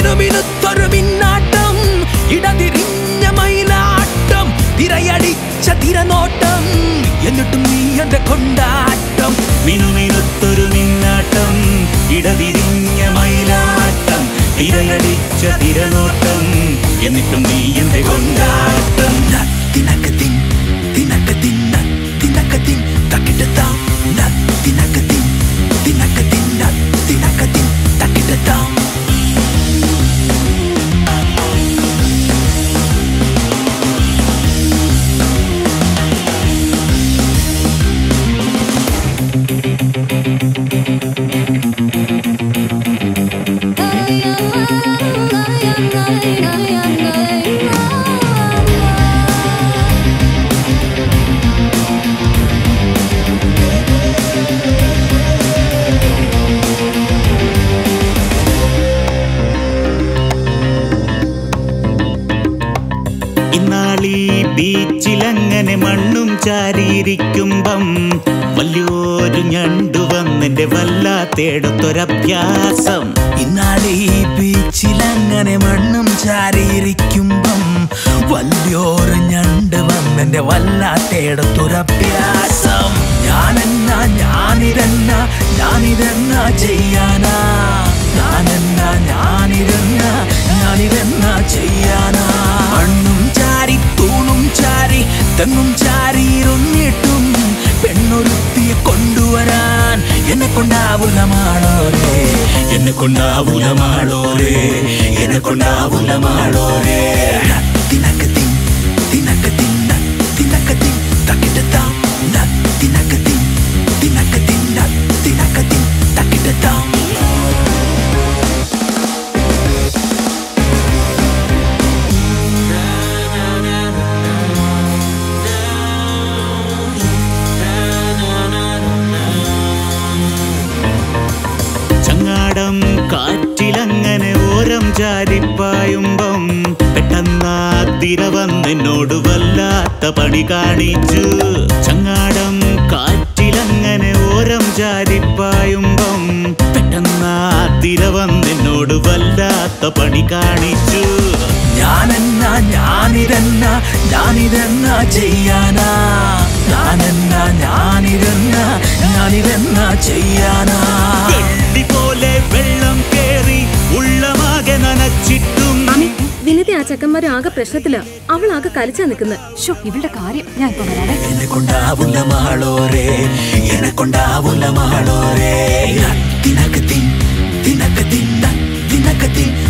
മിനുമിനുത്തൊരു മിന്നാട്ടം ഇടതിരിഞ്ഞ മയിലാട്ടം തിരയടിച്ച തിരനോട്ടം എന്നിട്ടും നീ എന്റെ കൊണ്ടാട്ടം മിനുമിനുത്തൊരു മിന്നാട്ടം ഇടതിരിഞ്ഞ മയിലാട്ടം തിരയടിച്ച തിരനോട്ടം എന്നിട്ടും നീ എന്റെ കൊണ്ടാട്ടം തിനക്കത്തിൻ തിനക്കത്തിൻ തിനക്കത്തിൻ തക്കിട്ടത്താം തിനക്കത്തിൻ തിനക്കത്തിൻ തിനക്കത്തിൻ തക്കിട്ടത്താം ഇന്നാളീ ബീച്ചിലങ്ങനെ മണ്ണും ചാരിയിരിക്കുമ്പം വലിയൊരു ഞണ്ടു വന്നെന്റെ വല്ലാത്തേടത്തൊരഭ്യാസം ഇന്നാളീ ബീച്ചിലങ്ങനെ മണ്ണും ചാരിയിരിക്കുമ്പം വലിയൊരു ഞണ്ട് വന്നെന്റെ വല്ലാത്തേടത്തൊരഭ്യാസം ഞാനിതെന്ന ചെയ്യാനാ ഞാനിതെന്ന ചെയ്യാനാ മണ്ണും ചാരി തൂണും ചാരി തെങ്ങും ചാരിയിരുന്നിട്ടും പെണ്ണൊരുത്തിയെ കൊണ്ടുവരാൻ എന്നെ കൊണ്ടാവൂല മാളോരേ തിനക്കത്തിൻ തിനക്കത്തിൻ തിനക്കത്തിൻ തക്കിട്ടത്താം തിനക്കത്തിൻ തിനക്കത്തിൻ തിനക്കത്തിൻ തക്കിട്ടത്താം ചങ്ങാടം കാറ്റിലങ്ങനെ ഓരം ചാരിപ്പായുമ്പം പെട്ടെന്നാ തിര വന്നെന്നോട് വല്ലാത്ത പണി കാണിച്ചു ചങ്ങാടം കാറ്റിലങ്ങനെ ഓരം ചാരിപ്പായുമ്പം പെട്ടെന്നാ തിര വന്നെന്നോട് വല്ലാത്ത പണി കാണിച്ചു ഞാനിതെന്ന ചെയ്യാനാ ഞാനിതെന്ന ചെയ്യാനാ പോലെ വെള്ളം കേറി ഉള്ളമാകെ നനച്ചിട്ടും വിനിത ആ ചക്കന്മാര് ആകെ പ്രശ്നത്തിലാ അവളാകെ കലിച്ചാ നിക്കുന്നത് ഇവളുടെ കാര്യം ഞാൻ ഇപ്പൊ വരാതെ എന്നെ കൊണ്ടാവൂല മാളോരേ തിനക്കത്തിൻ തിനക്കത്തിൻ തിനക്കത്തിൻ